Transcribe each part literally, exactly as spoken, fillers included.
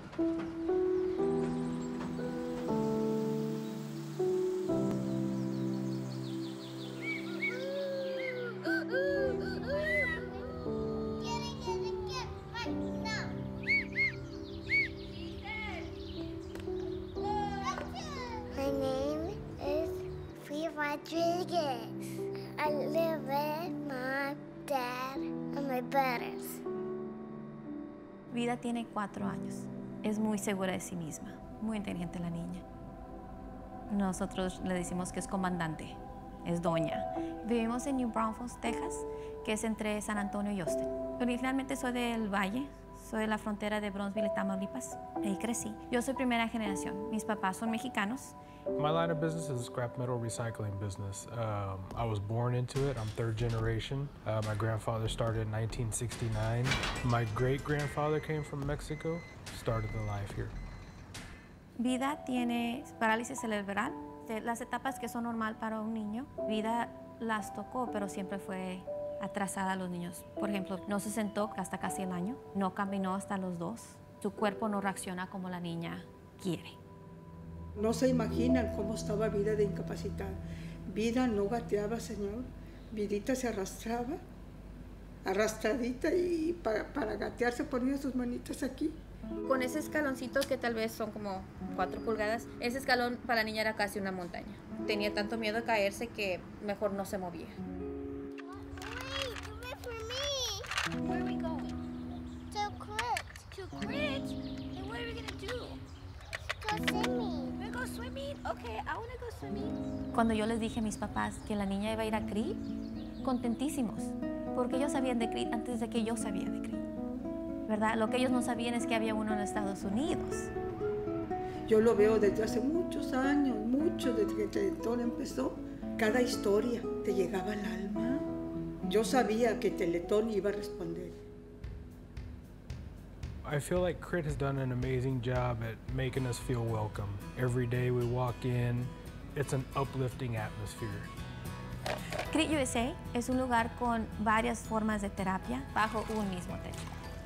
My name is Free Rodriguez. I live with my dad and my brothers. Vida tiene cuatro años. Es muy segura de sí misma, muy inteligente la niña. Nosotros le decimos que es comandante, es doña. Vivimos en New Braunfels, Texas, que es entre San Antonio y Austin. Originalmente soy del Valle, soy de la frontera de Bronzeville y Tamaulipas. Ahí crecí. Yo soy primera generación. Mis papás son mexicanos. My line of business is a scrap metal recycling business. Um, I was born into it. I'm third generation. Uh, my grandfather started in nineteen sixty-nine. My great-grandfather came from Mexico, started the life here. Vida tiene parálisis cerebral. Las etapas que son normal para un niño, Vida las tocó, pero siempre fue atrasada a los niños. Por ejemplo, no se sentó hasta casi el año, no caminó hasta los dos. Su cuerpo no reacciona como la niña quiere. No se imaginan cómo estaba Vida de incapacitada. Vida no gateaba, señor. Vidita se arrastraba, arrastradita, y para, para gatear se ponía sus manitas aquí. Con ese escaloncito que tal vez son como cuatro pulgadas, ese escalón para la niña era casi una montaña. Tenía tanto miedo de caerse que mejor no se movía. Wait, wait for me. Where are we going? To quit. To Crit? Then what are we gonna do? Go swimming. We're gonna go swimming? Okay, I wanna go swimming. Cuando yo les dije a mis papás que la niña iba a ir a C R I, contentísimos, porque ellos sabían de C R I antes de que yo sabía de C R I. ¿Verdad? Lo que ellos no sabían es que había uno en Estados Unidos. Yo lo veo desde hace muchos años, mucho, desde que Teletón empezó. Cada historia te llegaba al alma. Yo sabía que Teletón iba a responder. I feel like C R I T has done an amazing job at making us feel welcome. Every day we walk in, it's an uplifting atmosphere. C R I T U S A es un lugar con varias formas de terapia bajo un mismo techo.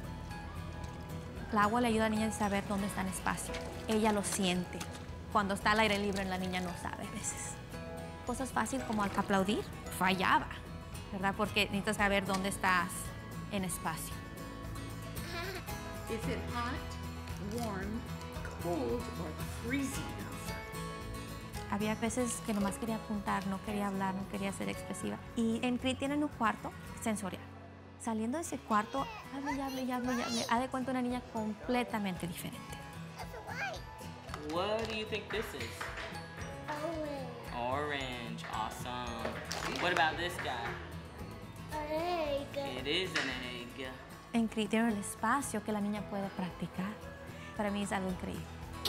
El agua le ayuda a la niña a saber dónde está en espacio. Ella lo siente. Cuando está al aire libre, la niña no sabe a veces. Cosas fáciles como aplaudir, fallaba, ¿verdad? Porque necesitas saber dónde estás en espacio. Is it hot, warm, cold, or freezing outside? Había veces que nomás quería apuntar, no quería hablar, no quería ser expresiva. Y en C R I T tienen un cuarto sensorial. Saliendo de ese cuarto, hable y hable y hable y hable. Haz de cuenta una niña completamente diferente. What do you think this is? Orange. Orange, awesome. What about this guy? Egg. It is an egg. En C R I T tienen el espacio que la niña puede practicar. Para mí es algo increíble.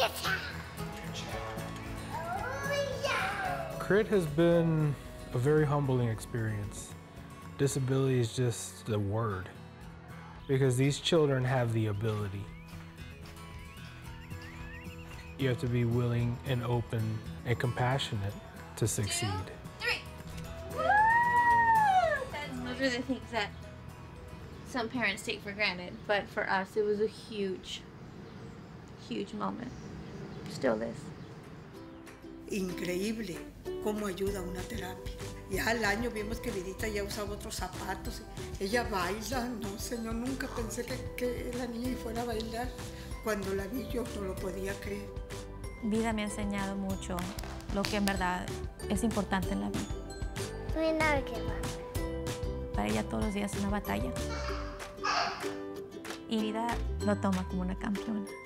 Oh, yeah. C R I T has been a very humbling experience. Disability is just the word, because these children have the ability. You have to be willing and open and compassionate to succeed. Two, three. Woo! That's, those are the things that some parents take for granted, but for us, it was a huge, huge moment. Still is. Increíble cómo ayuda una terapia. Ya al año vimos que Vidita ya usaba otros zapatos. Ella baila, no, señor, nunca pensé que, que la niña fuera a bailar. Cuando la vi yo no lo podía creer. Vida me ha enseñado mucho lo que en verdad es importante en la vida. We never give up. Para ella todos los días es una batalla. Y Vida lo toma como una campeona.